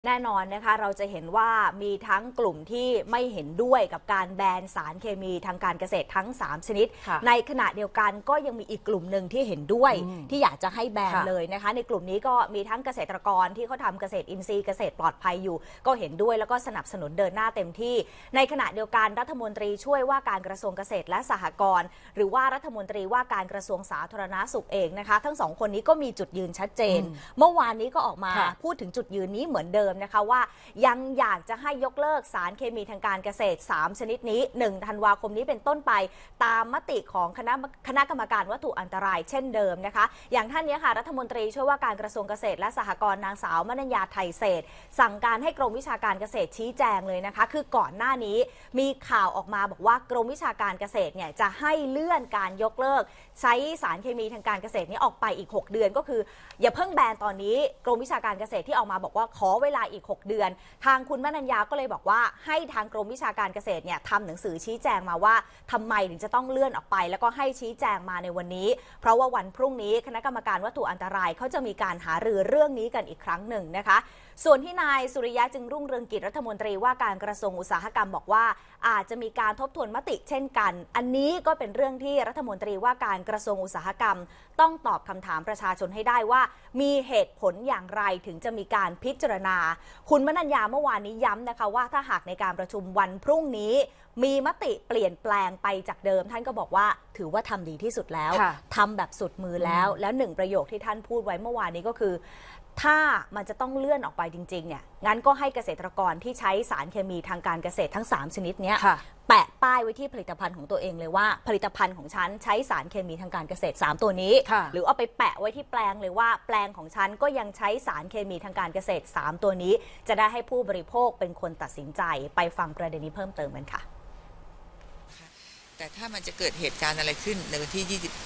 แน่นอนนะคะเราจะเห็นว่ามีทั้งกลุ่มที่ไม่เห็นด้วยกับการแบนสารเคมีทางการเกษตรทั้ง3ชนิดในขณะเดียวกันก็ยังมีอีกกลุ่มหนึ่งที่เห็นด้วยที่อยากจะให้แบนเลยนะคะในกลุ่มนี้ก็มีทั้งเกษตรกรที่เขาทำเกษตรอินทรีย์เกษตรปลอดภัยอยู่ก็เห็นด้วยแล้วก็สนับสนุนเดินหน้าเต็มที่ในขณะเดียวกันรัฐมนตรีช่วยว่าการกระทรวงเกษตรและสหกรณ์หรือว่ารัฐมนตรีว่าการกระทรวงสาธารณสุขเองนะคะทั้งสองคนนี้ก็มีจุดยืนชัดเจนเมื่อวานนี้ก็ออกมาพูดถึงจุดยืนนี้เหมือนเดิมนะคะว่ายังอยากจะให้ยกเลิกสารเคมีทางการเกษตร3ชนิดนี้1ธันวาคมนี้เป็นต้นไปตามมติของคณะกรรมการวัตถุอันตรายเช่นเดิมนะคะอย่างท่านนี้ค่ะรัฐมนตรีช่วยว่าการกระทรวงเกษตรและสหกรณ์นางสาวมนัญญาไทยเศรษฐ์สั่งการให้กรมวิชาการเกษตรชี้แจงเลยนะคะคือก่อนหน้านี้มีข่าวออกมาบอกว่ากรมวิชาการเกษตรเนี่ยจะให้เลื่อนการยกเลิกใช้สารเคมีทางการเกษตรนี้ออกไปอีก6เดือนก็คืออย่าเพิ่งแบนตอนนี้กรมวิชาการเกษตรที่ออกมาบอกว่าขอเวลาอีก6เดือนทางคุณมนัญญาก็เลยบอกว่าให้ทางกรมวิชาการเกษตรเนี่ยทำหนังสือชี้แจงมาว่าทำไมถึงจะต้องเลื่อนออกไปแล้วก็ให้ชี้แจงมาในวันนี้เพราะว่าวันพรุ่งนี้คณะกรรมการวัตถุอันตรายเขาจะมีการหารือเรื่องนี้กันอีกครั้งหนึ่งนะคะส่วนที่นายสุริยะจึงรุ่งเรืองกิจรัฐมนตรีว่าการกระทรวงอุตสาหกรรมบอกว่าอาจจะมีการทบทวนมติเช่นกันอันนี้ก็เป็นเรื่องที่รัฐมนตรีว่าการกระทรวงอุตสาหกรรมต้องตอบคำถามประชาชนให้ได้ว่ามีเหตุผลอย่างไรถึงจะมีการพิจารณาคุณมนัญญาเมื่อวานนี้ย้ำนะคะว่าถ้าหากในการประชุมวันพรุ่งนี้มีมติเปลี่ยนแปลงไปจากเดิมท่านก็บอกว่าถือว่าทำดีที่สุดแล้วทำแบบสุดมือแล้วหนึ่งประโยคที่ท่านพูดไว้เมื่อวานนี้ก็คือถ้ามันจะต้องเลื่อนออกไปจริงๆเนี่ยงั้นก็ให้เกษตรกรที่ใช้สารเคมีทางการเกษตรทั้ง3ชนิดนี้แปะป้ายไว้ที่ผลิตภัณฑ์ของตัวเองเลยว่าผลิตภัณฑ์ของฉันใช้สารเคมีทางการเกษตร3ตัวนี้หรือเอาไปแปะไว้ที่แปลงเลยว่าแปลงของฉันก็ยังใช้สารเคมีทางการเกษตร3ตัวนี้จะได้ให้ผู้บริโภคเป็นคนตัดสินใจไปฟังประเด็นนี้เพิ่มเติมกันค่ะแต่ถ้ามันจะเกิดเหตุการณ์อะไรขึ้นในวันที่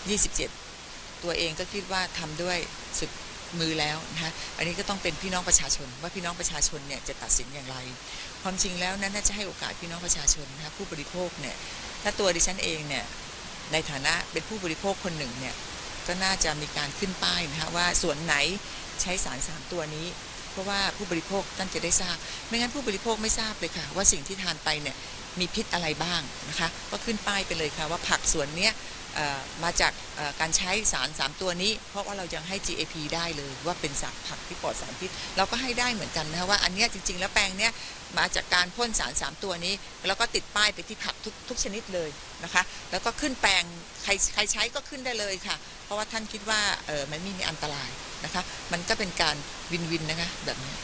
27ตัวเองก็คิดว่าทำด้วยสุดมือแล้วนะคะอันนี้ก็ต้องเป็นพี่น้องประชาชนว่าพี่น้องประชาชนเนี่ยจะตัดสินอย่างไรความจริงแล้วนั้นน่าจะให้โอกาสพี่น้องประชาชนนะคะผู้บริโภคเนี่ยถ้าตัวดิฉันเองเนี่ยในฐานะเป็นผู้บริโภคคนหนึ่งเนี่ยก็น่าจะมีการขึ้นป้ายนะคะว่าส่วนไหนใช้สาร3ตัวนี้เพราะว่าผู้บริโภคท่านจะได้ทราบไม่งั้นผู้บริโภคไม่ทราบเลยค่ะว่าสิ่งที่ทานไปเนี่ยมีพิษอะไรบ้างนะคะก็ขึ้นป้ายไปเลยค่ะว่าผักส่วนเนี้ยมาจากการใช้สาร3ตัวนี้เพราะว่าเรายังให้ GAP ได้เลยว่าเป็นผักที่ปลอดสารพิษเราก็ให้ได้เหมือนกันนะคะว่าอันนี้จริงๆแล้วแปลงเนี้ยมาจากการพ่นสาร3ตัวนี้แล้วก็ติดป้ายไปที่ผักทุกชนิดเลยนะคะแล้วก็ขึ้นแปลงใครใช้ก็ขึ้นได้เลยค่ะเพราะว่าท่านคิดว่ามันไม่มีอันตรายนะคะมันก็เป็นการวินนะคะแบบนี้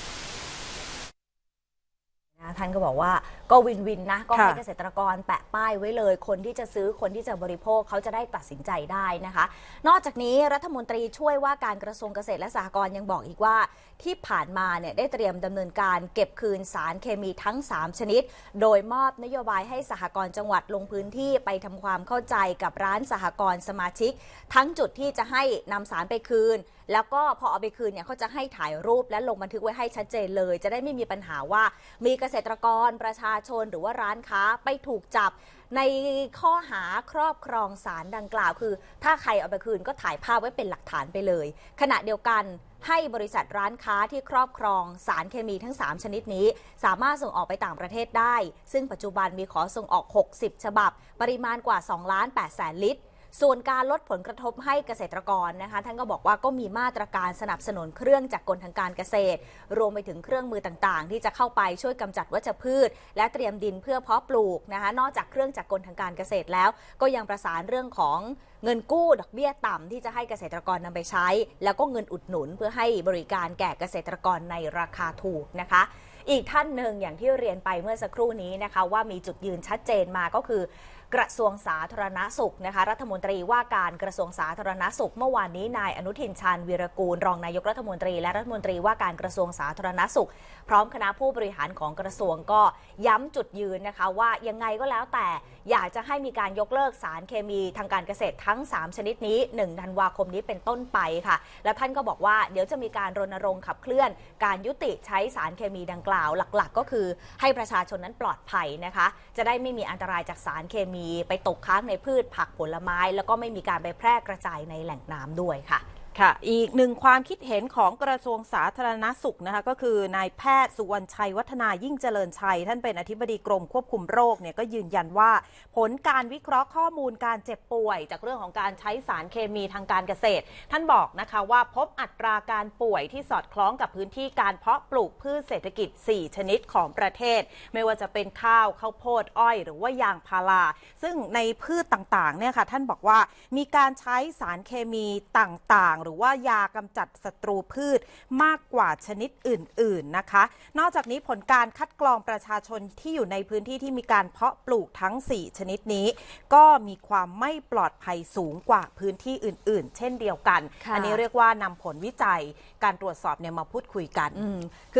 ท่านก็บอกว่าก็วินนะก็ให้เกษตรกรแปะป้ายไว้เลยคนที่จะซื้อคนที่จะบริโภคเขาจะได้ตัดสินใจได้นะคะนอกจากนี้รัฐมนตรีช่วยว่าการกระทรวงเกษตรและสหกรณ์ยังบอกอีกว่าที่ผ่านมาเนี่ยได้เตรียมดำเนินการเก็บคืนสารเคมีทั้ง3ชนิดโดยมอบนโยบายให้สหกรณ์จังหวัดลงพื้นที่ไปทำความเข้าใจกับร้านสหกรณ์สมาชิกทั้งจุดที่จะให้นำสารไปคืนแล้วก็พอเอาไปคืนเนี่ยเขาจะให้ถ่ายรูปและลงบันทึกไว้ให้ชัดเจนเลยจะได้ไม่มีปัญหาว่ามีเกษตรกรประชาชนหรือว่าร้านค้าไปถูกจับในข้อหาครอบครองสารดังกล่าวคือถ้าใครเอาไปคืนก็ถ่ายภาพไว้เป็นหลักฐานไปเลยขณะเดียวกันให้บริษัทร้านค้าที่ครอบครองสารเคมีทั้ง3ชนิดนี้สามารถส่งออกไปต่างประเทศได้ซึ่งปัจจุบันมีขอส่งออก60ฉบับปริมาณกว่า 2,800,000 ลิตรส่วนการลดผลกระทบให้เกษตรกรนะคะท่านก็บอกว่าก็มีมาตรการสนับสนุนเครื่องจักรกลทางการเกษตรรวมไปถึงเครื่องมือต่างๆที่จะเข้าไปช่วยกำจัดวัชพืชและเตรียมดินเพื่อเพาะปลูกนะคะนอกจากเครื่องจักรกลทางการเกษตรแล้วก็ยังประสานเรื่องของเงินกู้ดอกเบี้ยต่ำที่จะให้เกษตรกรนำไปใช้แล้วก็เงินอุดหนุนเพื่อให้บริการแก่เกษตรกรในราคาถูกนะคะอีกท่านหนึ่งอย่างที่เรียนไปเมื่อสักครู่นี้นะคะว่ามีจุดยืนชัดเจนมาก็คือกระทรวงสาธารณสุขนะคะรัฐมนตรีว่าการกระทรวงสาธารณสุขเมื่อวานนี้นายอนุทินชาญวีรกูลรองนายกรัฐมนตรีและรัฐมนตรีว่าการกระทรวงสาธารณสุขพร้อมคณะผู้บริหารของกระทรวงก็ย้ำจุดยืนนะคะว่ายังไงก็แล้วแต่อยากจะให้มีการยกเลิกสารเคมีทางการเกษตรทั้ง3ชนิดนี้1ธันวาคมนี้เป็นต้นไปค่ะและท่านก็บอกว่าเดี๋ยวจะมีการรณรงค์ขับเคลื่อนการยุติใช้สารเคมีดังกล่าวหลักๆก็คือให้ประชาชนนั้นปลอดภัยนะคะจะได้ไม่มีอันตรายจากสารเคมีไปตกค้างในพืชผักผลไม้แล้วก็ไม่มีการไปแพร่กระจายในแหล่งน้ำด้วยค่ะค่ะอีกหนึ่งความคิดเห็นของกระทรวงสาธารณสุขนะคะก็คือนายแพทย์สุวรรณชัยวัฒนายิ่งเจริญชัยท่านเป็นอธิบดีกรมควบคุมโรคเนี่ยก็ยืนยันว่าผลการวิเคราะห์ข้อมูลการเจ็บป่วยจากเรื่องของการใช้สารเคมีทางการเกษตรท่านบอกนะคะว่าพบอัตราการป่วยที่สอดคล้องกับพื้นที่การเพาะปลูกพืชเศรษฐกิจ4ชนิดของประเทศไม่ว่าจะเป็นข้าวโพดอ้อยหรือว่ายางพาราซึ่งในพืชต่างๆเนี่ยค่ะท่านบอกว่ามีการใช้สารเคมีต่างๆหรือว่ายากำจัดศัตรูพืชมากกว่าชนิดอื่นๆนะคะนอกจากนี้ผลการคัดกรองประชาชนที่อยู่ในพื้นที่ที่มีการเพาะปลูกทั้ง4ชนิดนี้ก็มีความไม่ปลอดภัยสูงกว่าพื้นที่อื่นๆเช่นเดียวกันอันนี้เรียกว่านำผลวิจัยการตรวจสอบเนี่ยมาพูดคุยกัน